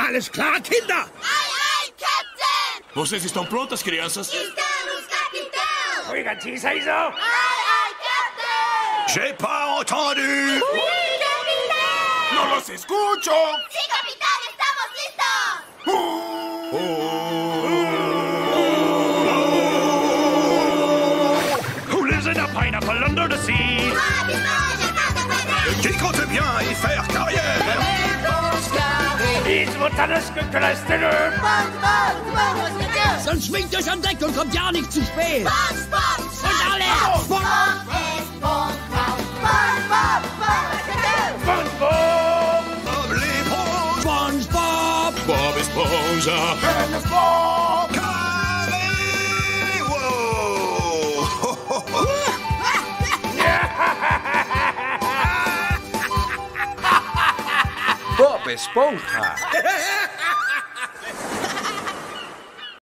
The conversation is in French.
Alles klar, Kinder? Ai, ai, Captain! Vocês estão prontas, crianças? Estamos, capitão! Oigan, ça, ils ont... Ai, ai, Captain! J'ai pas entendu. Oui, capitán! ¡No los escucho! Sí, capitán, estamos listos! Who lives in a pineapple under the sea? Qui compte bien y faire carrière? Iets wird alles gekleistert. Sonst schwingt euch an Deck und kommt ja nicht zu spät. Und alle! SpongeBob! Bob l'éponge. SpongeBob! Bob Esponja! Carré. Wow. Bob Esponja.